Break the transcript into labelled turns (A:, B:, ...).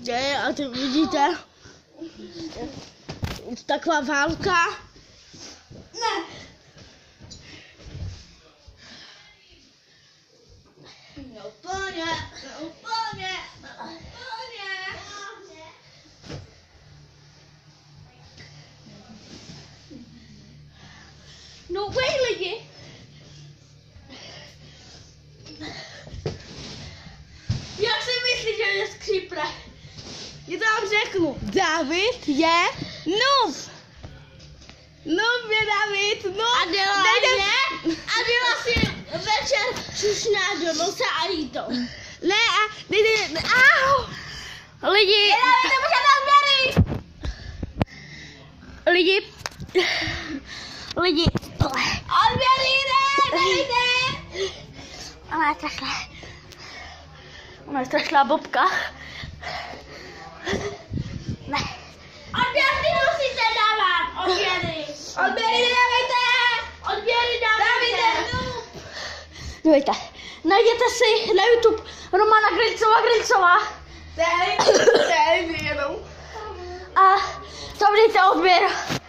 A: vidíte, a teď vidíte. Taková válka.
B: Ne. Úplně.
A: No way, lidi. Jak si myslíš, že je skřípne? Já to vám řeknu. David je noob. Noob je David, noob.
B: Adela si večer šušná do nosa a jí to.
A: Ne, au. Lidi. Lidi.
B: Odběry, nejde.
A: Ona je strašná bobka. Ne.
B: Odběry musíte dávat. Odběry dávejte.
A: Dívejte, najděte si na YouTube Romana Grilcová.
B: Tady jenom.
A: A tam dejte odběr.